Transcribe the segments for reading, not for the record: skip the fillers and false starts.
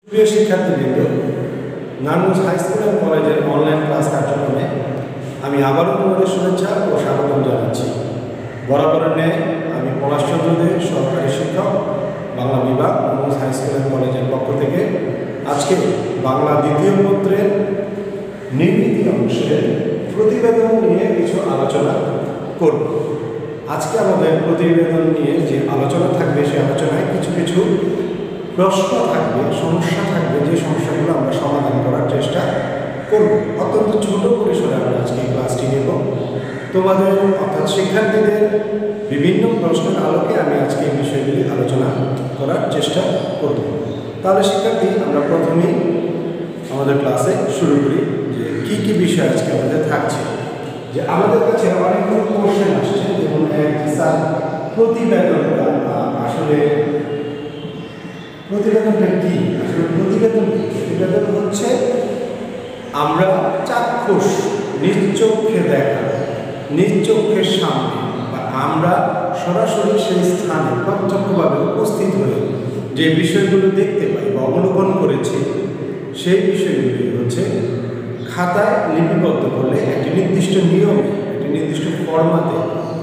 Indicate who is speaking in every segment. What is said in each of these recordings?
Speaker 1: প্রিয় শিক্ষার্থীবৃন্দ, Narayanganj high school and কলেজের অনলাইন ক্লাস কার্যক্রমে আমি আবারও তোমাদের শুভেচ্ছা ও স্বাগতম জানাচ্ছি। বরাবরের ন্যায় আমি পলাশ চন্দ্র দে, সহকারী শিক্ষক, বাংলা বিভাগ, নারায়ণগঞ্জ হাই স্কুল অ্যান্ড কলেজের পক্ষ থেকে আজকে বাংলা দ্বিতীয় পত্রের নির্মিতি অংশের প্রতিবেদন নিয়ে কিছু আলোচনা করব। আজকে আমাদের প্রতিবেদন নিয়ে যে আলোচনা থাকবে, সেই আলোচনায় কিছু কিছু প্রশ্ন থাকবে, সমস্যা থাকবে, যে সমস্যাগুলো আমরা সমাধান করার চেষ্টা করব। অত্যন্ত ছোট পরিসরে আমরা আজকে ক্লাসটি নেব। তোমাদের অর্থাৎ শিক্ষার্থীদের বিভিন্ন প্রশ্নের আলোকে আমি আজকে এই বিষয়গুলি আলোচনা করার চেষ্টা করব। তাহলে শিক্ষার্থী, আমরা প্রথমেই আমাদের ক্লাসে শুরু করি যে কী কী বিষয় আজকে আমাদের থাকছে। যে আমাদের কাছে অনেকগুলো কোশ্চেন আসছে, যেমন স্যার প্রতিবেদনটা আসলে প্রতিবেদনটা কি? আসলে প্রতিবেদন হচ্ছে আমরা চাক্ষুষ নিজ চোখে দেখা, নিজ চোখের সামনে বা আমরা সরাসরি সেই স্থানে প্রত্যক্ষভাবে উপস্থিত হয়ে যে বিষয়গুলো দেখতে পাই বা অবলোকন করেছি, সেই বিষয়গুলি হচ্ছে খাতায় লিপিবদ্ধ করলে একটি নির্দিষ্ট নিয়মে, একটি নির্দিষ্ট ফরম্যাটে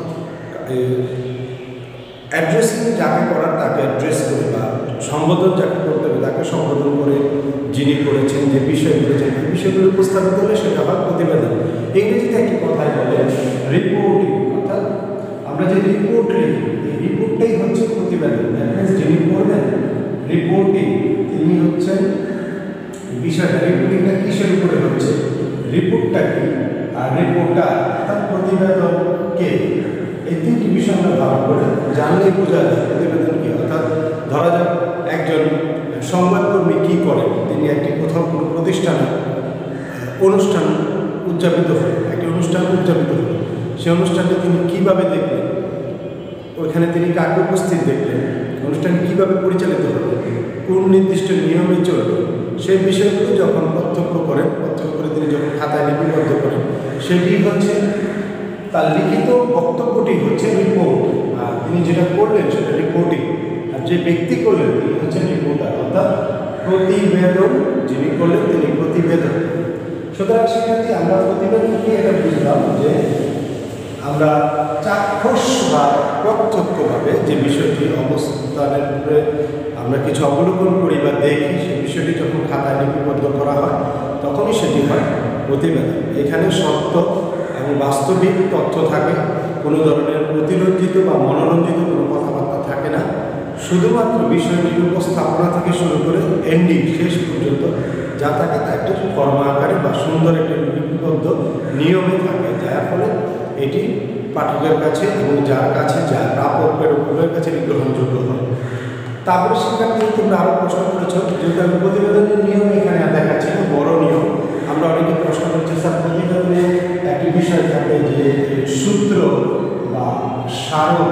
Speaker 1: অ্যাড্রেসিং যাকে করার তাকে অ্যাড্রেস করে বা সম্বোধন যাকে করতে হবে তাকে সম্বোধন করে যিনি করেছেন, যে বিষয় করেছেন, এই বিষয়গুলো উপস্থাপিত হলে সেটা হয় প্রতিবেদন। ইংরেজিতে একটি কথাই বলে রিপোর্টিং, অর্থাৎ আমরা যে রিপোর্ট লিখি, এই রিপোর্টটাই হচ্ছে প্রতিবেদন। যিনি করবেন রিপোর্টিং, তিনি হচ্ছেন বিষয়টা। রিপোর্টিংটা কিসের উপরে হচ্ছে, রিপোর্টটা কি আর রিপোর্টার অর্থাৎ প্রতিবেদন কে, এই তিনটি বিষয় আমরা ভালো করে জানলেই বোঝা যায় প্রতিবেদন কি। অর্থাৎ ধরা যাক একজন সংবাদকর্মী কী করেন, তিনি একটি কোথাও কোনো প্রতিষ্ঠানে অনুষ্ঠান উদযাপিত হল, একটি অনুষ্ঠান উদযাপিত হল, সেই অনুষ্ঠানটা তিনি কীভাবে দেখলেন, ওইখানে তিনি কাকে উপস্থিত দেখলেন, অনুষ্ঠানটি কীভাবে পরিচালিত হল, কোন নির্দিষ্ট নিয়মে চলবে, সেই বিষয়গুলো যখন প্রত্যক্ষ করেন, প্রত্যক্ষ করে তিনি যখন খাতায় লিপিবদ্ধ করেন, সেটি হচ্ছে তার লিখিত বক্তব্যটি হচ্ছে রিপোর্ট। আর তিনি যেটা করলেন সেটা রিপোর্টিং। আর যে ব্যক্তি করলেন তিনি হচ্ছেন রিপোর্টার, অর্থাৎ প্রতিবেদন যিনি করলেন তিনি প্রতিবেদন। সুতরাং সেক্ষেত্রে আমরা প্রতিবেদন কি এটা বুঝলাম যে আমরা চাক্ষুষ বা প্রত্যক্ষভাবে যে বিষয়টি অবস্থানের উপরে আমরা কিছু অবলোকন করি বা দেখি, সেই বিষয়টি যখন খাতায় লিপিবদ্ধ করা হয় তখনই সেটি হয় প্রতিবেদন। এখানে সত্য এবং বাস্তবিক তথ্য থাকে, কোনো ধরনের অতিরঞ্জিত বা মনোরঞ্জিত কোনো কথাবার্তা থাকে না। শুধুমাত্র বিষয়টির উপস্থাপনা থেকে শুরু করে এন্ডিং শেষ পর্যন্ত যা থাকে তা একটা ফর্মা আকারে বা সুন্দর একটি লিপিবদ্ধ নিয়মে থাকে, যার ফলে এটি পাঠকের কাছে এবং যার কাছে, যা প্রাপকের উভয়ের কাছে গ্রহণযোগ্য হয়। তারপরে শিক্ষার্থী তোমরা আরও প্রশ্ন করেছ, যেহেতু আমি প্রতিবেদনের নিয়ম এখানে দেখাচ্ছি না, বড় নিয়ম। আমরা অনেকে প্রশ্ন করছি স্যার প্রতিবেদনে একটি বিষয় থাকে যে সূত্র বা স্মারক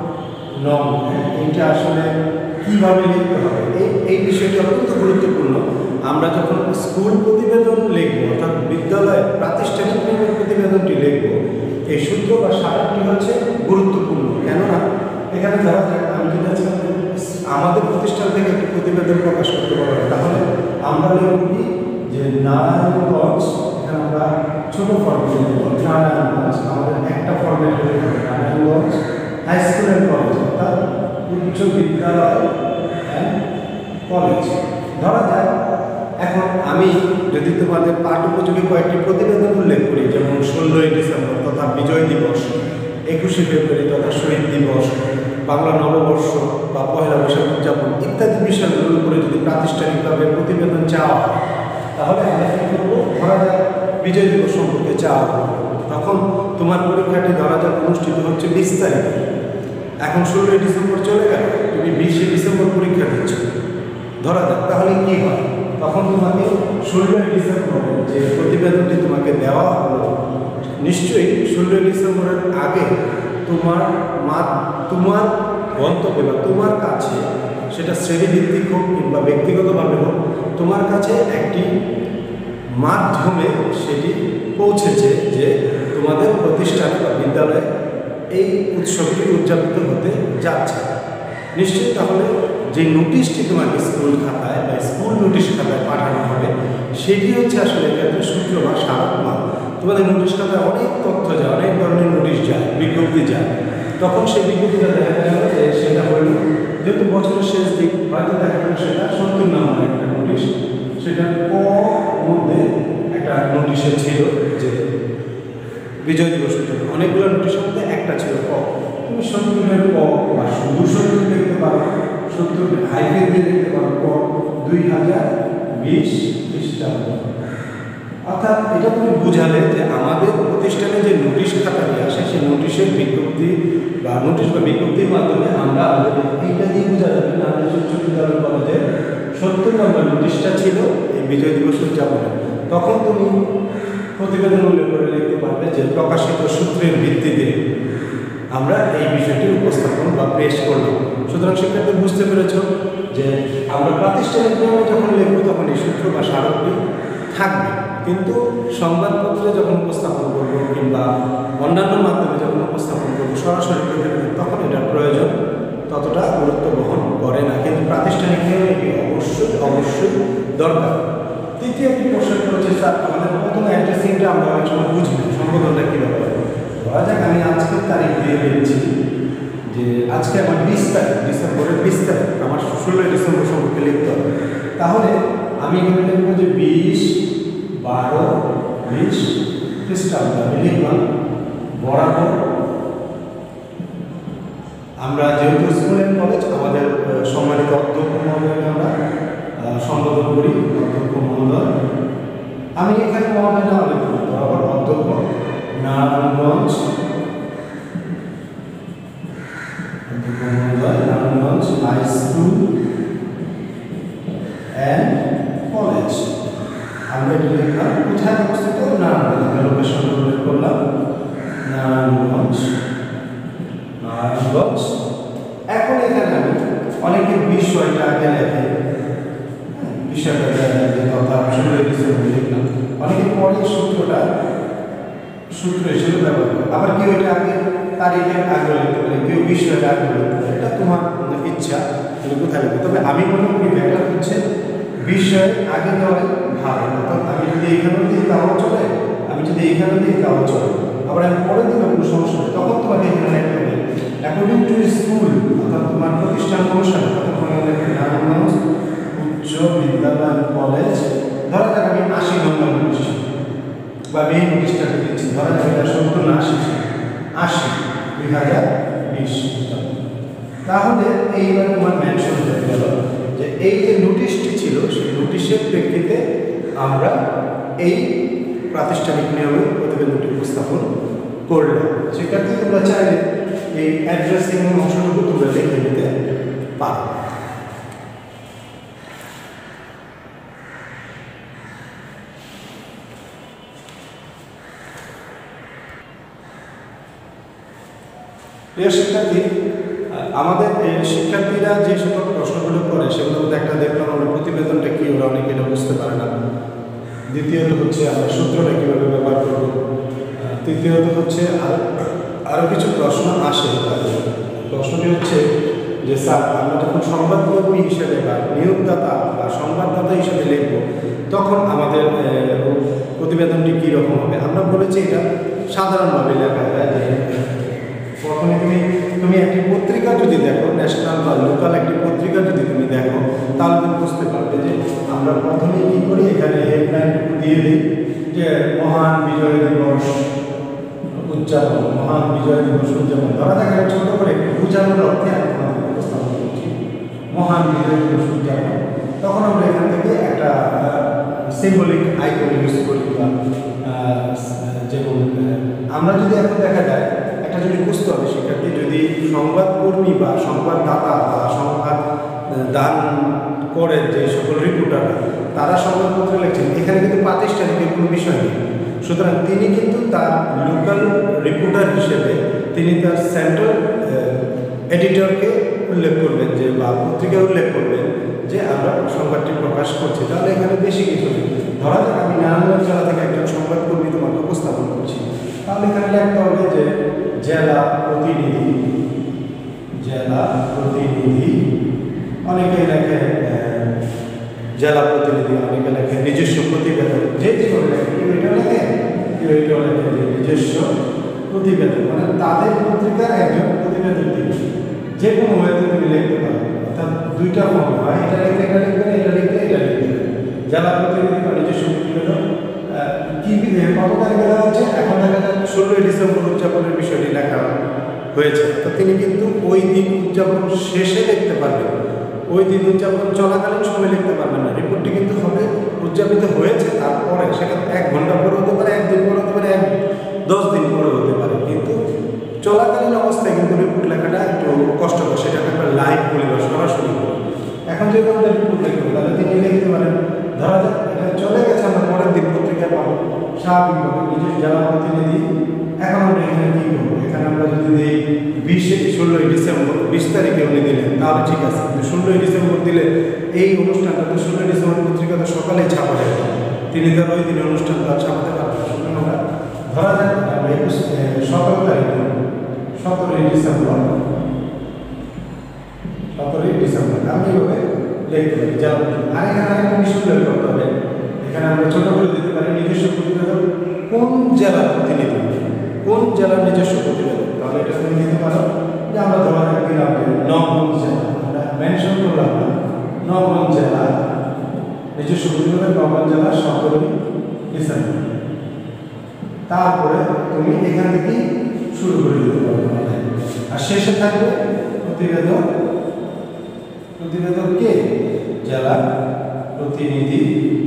Speaker 1: নং, এইটা আসলে কীভাবে লিখতে হবে, এই বিষয়টি অত্যন্ত গুরুত্বপূর্ণ। আমরা যখন স্কুল প্রতিবেদন লিখব, অর্থাৎ বিদ্যালয়ে প্রাতিষ্ঠানিক নিয়মের প্রতিবেদনটি লিখব, এই সূত্র বা স্মারকটি হচ্ছে গুরুত্বপূর্ণ। কেননা এখানে ধরা যাক আমি যদি আমাদের প্রতিষ্ঠান থেকে একটি প্রতিবেদন প্রকাশ করতে পারবো, তাহলে আমরা লিখব কি যে নারায়ণগঞ্জ, এখানে আমরা ছোটো ফর্মে লিখব নারায়ণগঞ্জ, আমাদের একটা ফর্মেট হলে হবে Narayanganj high school and college, অর্থাৎ উচ্চ বিদ্যালয় অ্যান্ড কলেজ। ধরা যাক এখন আমি যদি তোমাদের পাঠ উপযোগী কয়েকটি প্রতিবেদন উল্লেখ করি, যেমন 16ই ডিসেম্বর তথা বিজয় দিবস, 21শে ফেব্রুয়ারি তথা শহীদ দিবস, বাংলা নববর্ষ বা পয়লা বৈশাখ উদযাপন ইত্যাদি বিষয়গুলোর উপরে যদি প্রাতিষ্ঠানিকভাবে প্রতিবেদন চাওয়া হয়, তাহলে আমরা কী করবো? ধরা যাক বিজয় দিবস সম্পর্কে চাওয়া হবে, তখন তোমার পরীক্ষাটি ধরা যাক অনুষ্ঠিত হচ্ছে 20 তারিখে। এখন 16ই ডিসেম্বর চলে গেল, তুমি 20শে ডিসেম্বর পরীক্ষা দিচ্ছ ধরা যাক, তাহলে কী হয়? তখন তোমাকে 16ই ডিসেম্বরের যে প্রতিবেদনটি তোমাকে দেওয়া হলো, নিশ্চয়ই 16ই ডিসেম্বরের আগে তোমার গন্তব্যে বা তোমার কাছে, সেটা শ্রেণীভিত্তিক হোক কিংবা ব্যক্তিগতভাবে হোক, তোমার কাছে একটি মাধ্যমে সেটি পৌঁছেছে যে তোমাদের প্রতিষ্ঠানে বা বিদ্যালয়ে এই উৎসবটি উদযাপিত হতে যাচ্ছে। নিশ্চয়ই তাহলে যে নোটিশটি তোমাকে স্কুল খাতায় বা স্কুল নোটিশ খাতায় পাঠানো হবে সেটি হচ্ছে আসলে এক্ষেত্রে সূত্র বা সারাত্মক। তোমাদের নোটিশ খাতায় অনেক তথ্য যায়, অনেক ধরনের নোটিশ যায়, বিজ্ঞপ্তি যায়, তখন সেই বিজ্ঞপ্তিটা দেখা গেল যে সেটা হইল যেহেতু বছরের শেষ দিক হয়তো দেখা গেল সেটা 70 নম্বরের একটা নোটিশ, সেটা ক মধ্যে একটা নোটিশে ছিল যে বিজয় দিবসের জন্য অনেকগুলো নোটিশের মধ্যে একটা ছিল ক। তুমি 70-এর ক বা শুধু 70 লিখতে পারো, 70 হাইফেন দিয়ে লিখতে পারো ক 2020 খ্রিস্টাব্দ। অর্থাৎ এটা তুমি বুঝালে যে আমাদের প্রতিষ্ঠানে যে নোটিশ খাতা নিয়ে আসে সেই নোটিশের বিজ্ঞপ্তি বা নোটিশ বা বিজ্ঞপ্তির মাধ্যমে আমরা আমাদের এইটা দিয়ে বোঝা যাবে না আমাদের উচ্চ বিদ্যালয় কলেজে 70 নম্বর নোটিশটা ছিল এই বিজয় দিবস উদযাপনে। তখন তুমি প্রতিবেদন উল্লেখ করে লিখতে পারবে যে প্রকাশিত সূত্রের ভিত্তিতে আমরা এই বিষয়টি উপস্থাপন বা পেশ করলাম। সুতরাং সেক্ষেত্রে বুঝতে পেরেছ যে আমরা প্রাতিষ্ঠানিক নিয়মে যখন লিখব তখন এই সূত্র বা স্মারকটি থাকবে, কিন্তু সংবাদপত্রে যখন উপস্থাপন করব কিংবা অন্যান্য মাধ্যমে যখন উপস্থাপন করব সরাসরি তখন এটার প্রয়োজন ততটা গুরুত্ব বহন করে না, কিন্তু প্রাতিষ্ঠানিক নিয়মে এটি অবশ্যই দরকার। তৃতীয় একটি প্রশ্ন করেছে স্যার আমাদের প্রথম অ্যাড্রেসিংটা আমরা অনেক সময় বুঝি না, সম্বোধনটা কীভাবে ধরা যাক আমি আজকের তারিখ দিয়ে দিয়েছি যে আজকে আমার 20 তারিখ, ডিসেম্বরের 20 তারিখ, আমার 16 ডিসেম্বর সম্পর্কে লিখতে হবে। তাহলে আমি এখানে লিখবো যে 20-12-20 খ্রিস্টাব্দ আমি লিখলাম। বরাবর আমরা যেহেতু স্কুল অ্যান্ড কলেজ আমাদের সম্মানিত অধ্যক্ষ মহোদয়কে আমরা সম্বোধন করি অধ্যক্ষ মহোদয়। আমি এখানে মহোদয় না লিখব, বরাবর অধ্যক্ষ Narayanganj Narayanganj high school and college. আমরা এটি লিখলাম কোথায় অবস্থিত, নারায়ণগঞ্জ, লোকেশন উল্লেখ করলাম নারায়ণগঞ্জ। এখন এখানে আমি অনেকে বিষয়টা আগে লেখে, বিষয়টা কথা আসলে লিখলাম, অনেকে পরে সূত্র হিসেবে ব্যবহার করে, আবার কেউ এটা আগে তারিখের আগে লিখতে পারে, কেউ বিষয়টা আগে লিখতে পারে, এটা তোমার ইচ্ছা তুমি কোথায় লিখবে। তবে আমি মনে করি ব্যাপার হচ্ছে বিষয় আগে দেওয়াই ভালো। অর্থাৎ আমি যদি এইখানেও দিই তাও চলে, আমি যদি এইখানে দিই তাও চলে, আবার আমি পরে দিলে কোনো সমস্যা নেই, তখন তোমাকে এখানে লিখতে হবে অ্যাকর্ডিং টু স্কুল, অর্থাৎ তোমার প্রতিষ্ঠান অনুসারে। তখন তোমাকে লিখবে নারায়ণগঞ্জ উচ্চ বিদ্যালয় কলেজ। ধরা যাক আমি 80 নম্বর নোটিশ বা এই নোটিশটাকে দিচ্ছি, ধরা যাক এটা 70 না 80 2020। তাহলে এইবার তোমার মেনশন হয়ে গেল যে এই যে নোটিশটি ছিল সেই নোটিশের প্রেক্ষিতে আমরা এই প্রাতিষ্ঠানিক নিয়মে প্রতিবেদনটি উপস্থাপন করলাম। সেক্ষেত্রে তোমরা চাইলে এই অ্যাড্রেসিং অংশটুকু তোমরা লিখে নিতে পারো। প্রিয় শিক্ষার্থী, আমাদের শিক্ষার্থীরা যে সকল প্রশ্নগুলো করে সেগুলোর মধ্যে একটা দেখলাম আমরা প্রতিবেদনটা কী, ওরা অনেকে এটা বুঝতে পারে না। দ্বিতীয়ত হচ্ছে আমরা সূত্রটা কীভাবে ব্যবহার করব। তৃতীয়ত হচ্ছে আরও কিছু প্রশ্ন আসে। প্রশ্নটি হচ্ছে যে স্যার আমরা যখন সংবাদকর্মী হিসেবে বা নিয়োগদাতা বা সংবাদদাতা হিসেবে লিখব তখন আমাদের প্রতিবেদনটি কীরকম হবে। আমরা বলেছি এটা সাধারণভাবে লেখা যায় যে প্রথমে তুমি একটি পত্রিকা যদি দেখো, ন্যাশনাল বা লোকাল একটি পত্রিকা যদি তুমি দেখো তাহলে তুমি বুঝতে পারবে যে আমরা প্রথমে কী করি, এখানে হেডলাইনটুকু দিয়ে দিই যে মহান বিজয় দিবস উদযাপন, মহান বিজয় দিবস উদযাপন। ধরা যাক এটা ছোটো করে একটু বোঝানোর অর্থে আমরা উপস্থাপন করছি মহান বিজয় দিবস উদযাপন। তখন আমরা এখান থেকে একটা সিম্বলিক আইকন ইউজ করি বা যেমন আমরা যদি এখন দেখা যায় একটা জিনিস বুঝতে হবে শিক্ষার্থী, যদি সংবাদকর্মী বা সংবাদদাতা বা সংবাদ দান করেন যে সকল রিপোর্টাররা তারা সংবাদপত্র লিখছেন, এখানে কিন্তু প্রাতিষ্ঠানিকের কোনো বিষয় নেই। সুতরাং তিনি কিন্তু তার লোকাল রিপোর্টার হিসেবে তিনি তার সেন্ট্রাল এডিটরকে উল্লেখ করবেন যে বা পত্রিকায় উল্লেখ করবেন যে আমরা সংবাদটি প্রকাশ করছি। তাহলে এখানে বেশি কিছু নেই। ধরা যাক আমি নারায়ণগঞ্জ জেলা থেকে একজন সংবাদকর্মী তোমাকে উপস্থাপন করছি, তাহলে এখানে লিখতে হবে যে জেলা প্রতিনিধি অনেকে লেখে জেলা প্রতিনিধি, অনেকে লেখে নিজস্ব প্রতিবেদন, যে যেভাবে লেখে, কেউ এটা লেখে, কেউ এটাও লেখে যে নিজস্ব প্রতিবেদন, মানে তাদের পত্রিকার একজন প্রতিবেদন দিবে। যে কোনো ওয়েতে তুমি লিখতে পারো, অর্থাৎ দুইটা ফর্ম হয়, এটা লিখতে এটা লিখবে, এটা লিখতে এটা লিখবে। জেলা প্রতিনিধি বা নিজস্ব প্রতিবেদন কি কত তারিখে দেওয়া হচ্ছে, এখন দেখা যায় 16ই ডিসেম্বর উদযাপনের বিষয়টি লেখা হয়েছে। তো তিনি কিন্তু ওই দিন উদযাপন শেষে লিখতে পারবেন, ওই দিন উদযাপন চলাকালীন সময় লিখতে পারবেন না। রিপোর্টটি কিন্তু হবে উদযাপিত হয়েছে তারপরে, সেটা 1 ঘন্টা পরে হতে পারে, 1 দিন পরে হতে পারে, 10 দিন পরে হতে পারে, কিন্তু চলাকালীন অবস্থায় কিন্তু রিপোর্ট লেখাটা একটু কষ্টকর, সেটাকে আমরা লাইভ বলি বা সরাসরি বলি। এখন যদি আমাদের রিপোর্ট লিখতে হবে তাহলে তিনি লিখতে পারেন, ধরা যাক এটা চলে গেছে, আমরা পরের দিন পত্রিকায় পাবো, স্বাভাবিকভাবে নিজের জেলা প্রতিনিধি। এখন আমরা এখানে কী করবো, এখানে আমরা যদি দিই 16ই ডিসেম্বর, 20 তারিখে উনি দিলেন তাহলে ঠিক আছে, কিন্তু 16ই ডিসেম্বর দিলে এই অনুষ্ঠানটা তো 16ই ডিসেম্বর পত্রিকা তো সকালেই ছাপা যাবে, তিনি তার ওই দিনের অনুষ্ঠানটা ছাপাতে পারবেন। সুতরাং আমরা ধরা যাক আমরা 17 তারিখ, 17ই ডিসেম্বর, 17ই ডিসেম্বর আমি এইভাবে লিখতে পারি জেলা। আর এখানে আরেকটা বিষয় উল্লেখ করতে হবে, এখানে আমরা ছোট করে দিতে পারি নিজস্ব প্রতিবেদন কোন জেলার প্রতিনিধি, কোন জেলার নিজস্ব প্রতিবেদন। তাহলে এটা তুমি দিতে পারো যে আমরা ধরা যাক দিলাম নবগঞ্জ জেলা, আমরা মেনশন করলাম না, নবগঞ্জ জেলা নিজস্ব প্রতিবেদন, নবগঞ্জ জেলা 17ই ডিসেম্বর। তারপরে তুমি এখান থেকে শুরু করে দিতে পারো, আর শেষে থাকবে প্রতিবেদন, প্রতিবেদন কে, জেলা প্রতিনিধি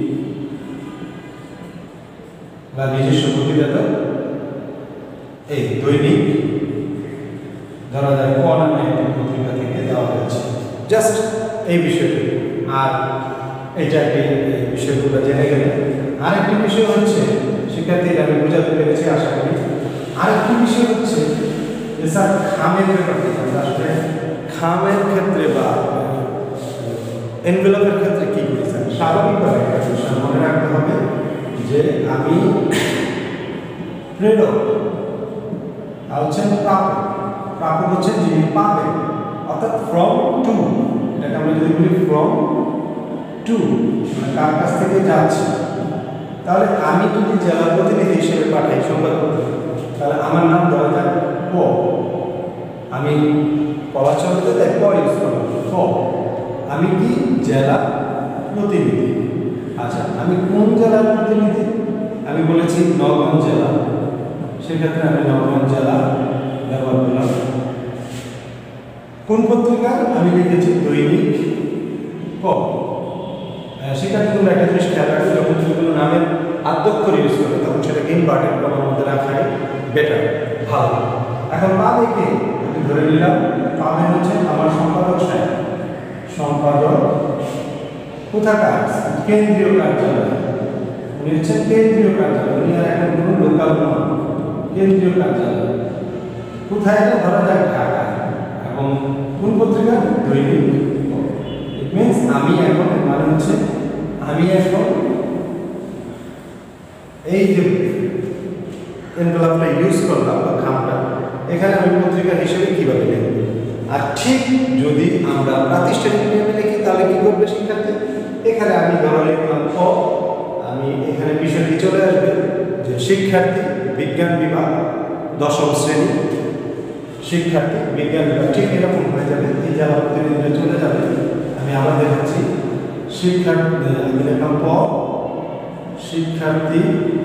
Speaker 1: বা নিজস্ব প্রতিবেদন এই দৈনিক ধরা যায় ক নামে একটি পত্রিকা থেকে দেওয়া হয়েছে। জাস্ট এই বিষয়টি, আর এইটা একটি বিষয়গুলো জেনে গেলে। আরেকটি বিষয় হচ্ছে, শিক্ষার্থীরা আমি বোঝাতে পেরেছি আশা করি। আরেকটি বিষয় হচ্ছে যে স্যার খামের ব্যাপারটি, আসলে খামের ক্ষেত্রে বা এনভেলপের ক্ষেত্রে কী করি স্যার, স্বাভাবিকভাবে একটা বিষয় মনে রাখতে হবে যে আমি প্রেরক হচ্ছেন প্রাপক, প্রাপক হচ্ছেন যিনি পাবেন, অর্থাৎ ফ্রম টু, এটাকে আমরা যদি বলি ফ্রম টু, মানে কার কাছ থেকে যাচ্ছে। তাহলে আমি যদি জেলা প্রতিনিধি হিসেবে পাঠাই সংবাদপত্র, তাহলে আমার নাম ধরা যাক প, আমি পলাচলতে তাই প ইউজ করব, প আমি কি জেলা প্রতিনিধি। আচ্ছা, আমি কোন জেলার প্রতিনিধি, আমি বলেছি নবগঞ্জ জেলা, সেক্ষেত্রে আমি নবগঞ্জ জেলা ব্যবহার করলাম। কোন পত্রিকা, আমি লিখেছি দৈনিক ক। সেখানে তোমরা একটা জিনিস খেয়াল রাখবে, যখন তুমি নামের আদ্যক্ষর ইউজ করবে তখন সেটাকে ইনভার্টেড কমার মধ্যে রাখাই বেটার, ভালো। এখন পাবে কে, আমি ধরে নিলাম পাবে হচ্ছে আমার সম্পাদক সাহেব, সম্পাদক কোথাকার, কেন্দ্রীয় কার্যালয়, উনি হচ্ছেন কেন্দ্রীয় কার্যালয়, উনি আর এখন কোনো লোকাল নন, কেন্দ্রীয় কার্যালয় কোথায়, এটা ধরা যাক ঢাকা, এবং কোন পত্রিকা, দৈনিক। ইট মিনস আমি এখন, মানে হচ্ছে আমি এখন এই যে এনভেলপটা ইউজ করলাম বা খামটা, এখানে আমি পত্রিকা হিসেবে কীভাবে লিখব। আর ঠিক যদি আমরা প্রাতিষ্ঠানিক নিয়মে লিখি তাহলে কী করবে শিক্ষার্থী, এখানে আমি ধরো লিখলাম ক, আমি এখানে বিষয়টি চলে আসবে যে শিক্ষার্থী বিজ্ঞান বিভাগ 10ম শ্রেণী, শিক্ষার্থী বিজ্ঞান বিভাগ, ঠিক এরকম হয়ে যাবে, এই জেলা প্রতিনিধিরা চলে যাবে। আমি আবার দেখাচ্ছি, শিক্ষার্থী, আমি লিখলাম ক, শিক্ষার্থী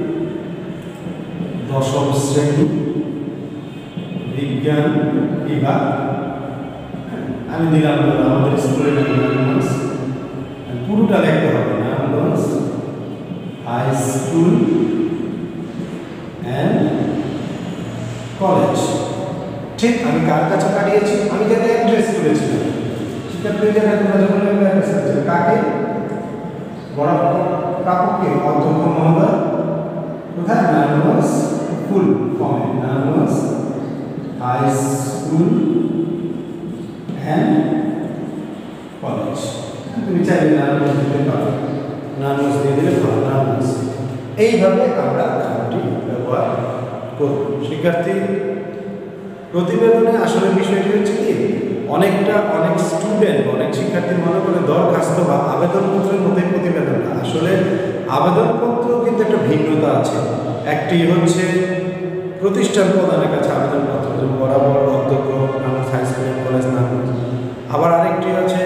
Speaker 1: 10ম শ্রেণী বিজ্ঞান বিভাগ, আমি দিলাম আমাদের স্কুলের নারায়ণগঞ্জ, পুরোটা লিখতে হবে Narayanganj high school and college. ঠিক আমি কার কাছে পাঠিয়েছি, আমি যাতে অ্যাড্রেস করেছিলাম, শিক্ষার্থীদের তোমরা যখন অ্যাড্রেস করেছিলে কাকে, বড় প্রাপককে, অধ্যক্ষ মহোদয়, কোথায়, নারায়ণগঞ্জ, ফুল ফর্মে Narayanganj high school and college. তুমি চাইলে নারায়ণগঞ্জ দিতে পারো, নারায়ণগঞ্জ দিয়ে দিলে ভালো, নারায়ণগঞ্জ। এইভাবে আমরা খামটি ব্যবহার করব। শিক্ষার্থী প্রতিবেদনে আসলে বিষয়টি হচ্ছে কি, অনেক স্টুডেন্ট, অনেক শিক্ষার্থী মনে করে দরখাস্ত বা আবেদনপত্রের মধ্যে প্রতিবেদন না। আসলে আবেদনপত্র কিন্তু একটা ভিন্নতা আছে। একটি হচ্ছে প্রতিষ্ঠান প্রধানের কাছে আবেদনপত্র, যেমন বরাবর অধ্যক্ষ হাই স্কুল কলেজ নাম। আবার আরেকটি হচ্ছে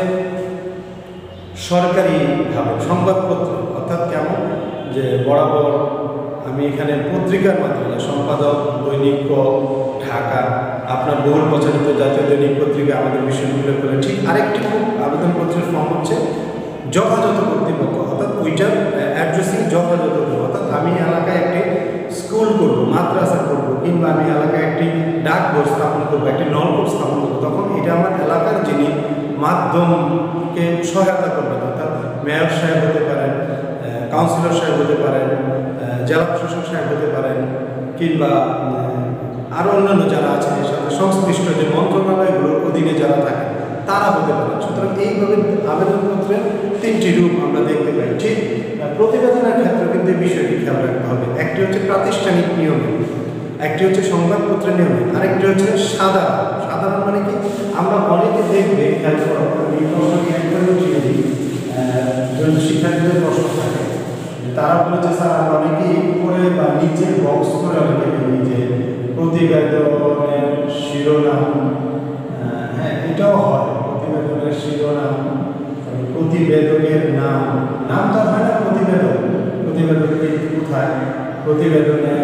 Speaker 1: সরকারিভাবে সংবাদপত্র, অর্থাৎ কেমন যে বরাবর আমি এখানে পত্রিকার মাধ্যমে সম্পাদক দৈনিক ঢাকা, আপনার বহুল প্রচারিত জাতীয় দৈনিক পত্রিকা আমাদের বিশ্ববিদ্যালয় করে। ঠিক আরেকটি আবেদনপত্রের ফর্ম হচ্ছে যথাযথ কর্তৃপক্ষ, অর্থাৎ ওইটার অ্যাড্রেসিং যথাযথ, অর্থাৎ আমি এলাকায় একটি স্কুল করব, মাদ্রাসা করব, কিংবা আমি এলাকায় একটি ডাকঘর স্থাপন করবো, একটি নলকূপ স্থাপন করবো, তখন এটা আমার এলাকার যিনি মাধ্যমকে সহায়তা করবেন, অর্থাৎ মেয়র সাহেব হতে পারেন, কাউন্সিলর সাহেব হতে পারেন, জেলা প্রশাসক সাহেব হতে পারেন, কিংবা আরও অন্যান্য যারা আছেন এর সাথে সংশ্লিষ্ট যে মন্ত্রণালয়গুলোর অধীনে যারা থাকে তারা হতে পারেন। সুতরাং এইভাবে আবেদনপত্রের তিনটি রূপ আমরা দেখতে পাই। ঠিক প্রতিবেদনের ক্ষেত্রে কিন্তু এই বিষয়টি খেয়াল রাখতে হবে। একটি হচ্ছে প্রাতিষ্ঠানিক নিয়মে, একটি হচ্ছে সংবাদপত্রের নিয়মে, আরেকটি হচ্ছে সাধারণ মানে কি আমরা অনেকে দেখবে খেয়াল করো, আমি প্রশ্নকে একবার উঠিয়ে দিই, শিক্ষার্থীদের প্রশ্ন থাকে, তারা বলেছে স্যার আমরা অনেকেই উপরে বা নিচে বক্স করে অনেকে যে প্রতিবেদনের শিরোনাম, হ্যাঁ এটাও হয়, প্রতিবেদনের শিরোনাম, প্রতিবেদকের নাম তো হয় না, প্রতিবেদককে কোথায়, প্রতিবেদনের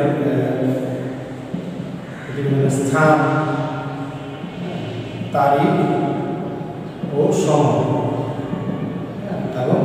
Speaker 1: স্থান, তারিখ ও সময়, এবং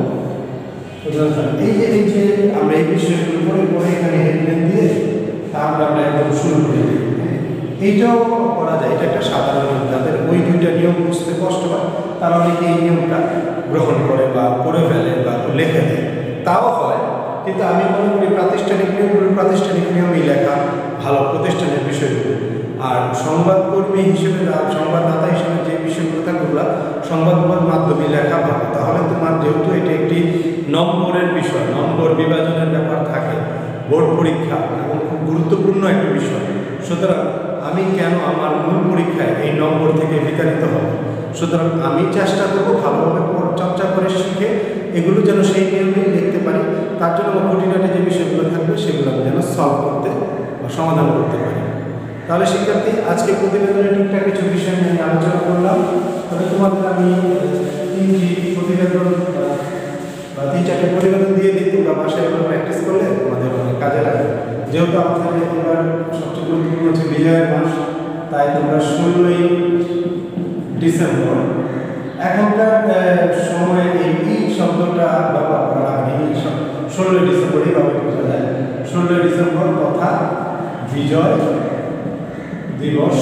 Speaker 1: এই যে আমরা এই বিষয়গুলো পরে এখানে হেডলাইন দিয়ে আমরা একদম শুরু করে দিই। এইটাও করা যায়, এটা একটা সাধারণ নিয়ম। যাদের ওই দুইটা নিয়ম বুঝতে কষ্ট হয় তারা অনেকে এই নিয়মটা গ্রহণ করে বা করে ফেলে বা লেখে দেয়, তাও হয়। কিন্তু আমি মনে করি প্রাতিষ্ঠানিক নিয়মই লেখা ভালো, প্রতিষ্ঠানের বিষয়গুলো। আর সংবাদকর্মী হিসেবে সংবাদদাতা হিসেবে যে বিষয়গুলো থাকে ওগুলো সংবাদ মাধ্যমে লেখা ভালো। তাহলে তোমার যেহেতু এটা একটি নম্বরের বিষয়, নম্বর বিভাজনের ব্যাপার থাকে, বোর্ড পরীক্ষা এবং খুব গুরুত্বপূর্ণ একটি বিষয়, সুতরাং আমি কেন আমার মূল পরীক্ষায় এই নম্বর থেকে বিতাড়িত হব? সুতরাং আমি চেষ্টা করবো ভালোভাবে চর্চা করে শিখে এগুলো যেন সেই নিয়মেই লিখতে পারি। তার জন্য আমার খুঁটিনাটি যে বিষয়গুলো থাকবে সেগুলো আমি যেন সলভ করতে বা সমাধান করতে পারি। তাহলে শিক্ষার্থী, আজকে প্রতিবেদনের টুকটাক কিছু বিষয় নিয়ে আলোচনা করলাম। তবে তোমাদের আমি তিনটি প্রতিবেদন বা 3-4টি প্রতিবেদন দিয়ে দিই, তোমরা বাসায় এগুলো প্র্যাকটিস করলে তোমাদের অনেক কাজে লাগবে। যেহেতু আমাদের এবার সবচেয়ে গুরুত্বপূর্ণ হচ্ছে বিজয়ের মাস, তাই তোমরা 16ই ডিসেম্বর, এখনকার সময়ে এই শব্দটা ব্যবহার করা লাগে, 16ই ডিসেম্বর এইভাবে বোঝা যায়। 16ই ডিসেম্বর তথা বিজয় দিবস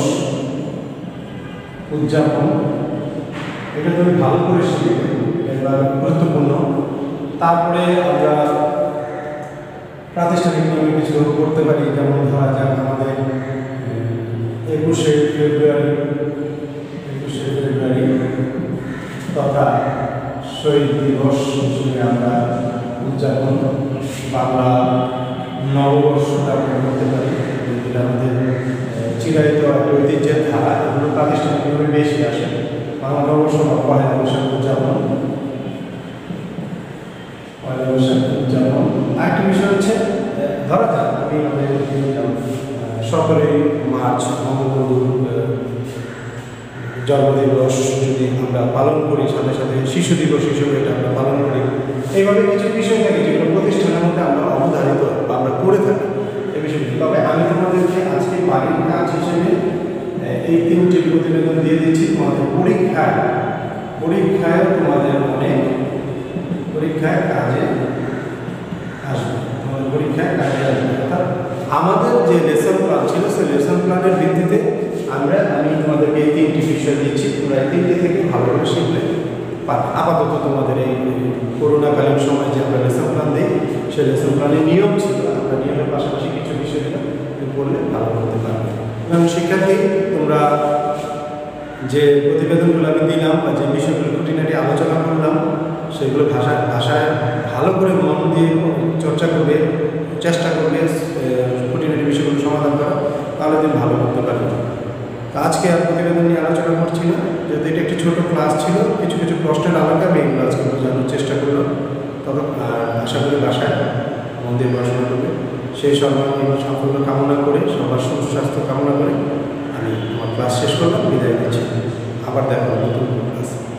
Speaker 1: উদযাপন, এটা তুমি ভালো করে শিখবে, এটা গুরুত্বপূর্ণ। তারপরে আমরা প্রাতিষ্ঠানিক নিয়মে কিছু করতে পারি, যেমন ধরা যাক আমাদের 21শে ফেব্রুয়ারি তথা শহীদ দিবস হিসেবে আমরা উদযাপন, বাংলা নববর্ষটা করতে পারি, যেটা আমাদের চিরায়িত ঐতিহ্যের ধারা, এগুলো প্রাতিষ্ঠানিক নিয়মে বেশি আসে। বাংলা নববর্ষ বা পয়লা বৈশাখ উদযাপন, আরেকটি বিষয় হচ্ছে ধরা যাক আমি আমাদের 17ই মার্চ বঙ্গবন্ধুর জন্মদিবস যদি আমরা পালন করি, সাথে সাথে শিশু দিবস হিসেবে এটা আমরা পালন করি। এইভাবে কিছু বিষয় থাকে যেগুলো প্রতিষ্ঠানের মধ্যে আমরা অবধারিত বা আমরা করে থাকি এই বিষয়টি। তবে আমি তোমাদেরকে আজকে বাড়ির কাজ হিসেবে এই 3টি প্রতিবেদন দিয়ে দিচ্ছি। তোমাদের পরীক্ষায় তোমাদের অনেক পরীক্ষায় কাজে আসবে, তোমাদের পরীক্ষায় কাজে আসবে। অর্থাৎ আমাদের যে লেসন প্ল্যান ছিল সেই লেসন প্ল্যানের ভিত্তিতে আমি তোমাদেরকে এই 3টি বিষয় দিচ্ছি, তোমরা এই 3টি থেকে ভালোভাবে শিখলে পারবে। আপাতত তোমাদের এই করোনাকালীন সময় যে আমরা লেসন প্ল্যান দিই, সেই লেসন প্ল্যানের নিয়ম ছিল, আমরা নিয়মের পাশাপাশি কিছু বিষয় দিলাম, তুমি পড়লে ভালো করতে পারবে। এবং শিক্ষার্থী, তোমরা যে প্রতিবেদনগুলো আমি দিলাম বা যে বিষয়গুলো খুঁটিনাটি আলোচনা করলাম, সেগুলো ভাষায় ভালো করে মন দিয়ে চর্চা করবে, চেষ্টা করবে খুঁটিনাটি বিষয়গুলো সমাধান করা, তাহলে তুমি ভালো করতে পারবে। আজকে আর প্রতিবেদন নিয়ে আলোচনা করছি না, যেহেতু এটা একটি ছোটো ক্লাস ছিল, কিছু কিছু প্রশ্নের আলোকে আমি এগুলো আজকে বোঝানোর চেষ্টা করলাম। তবে আশা করি বাসায় মন দিয়ে পড়াশোনা করবে। সেই সর্বাঙ্গীন সাফল্য কামনা করে, সবার সুস্বাস্থ্য কামনা করে আমি আমার ক্লাস শেষ করলাম, বিদায় নিচ্ছি। আবার দেখা হবে নতুন ক্লাস।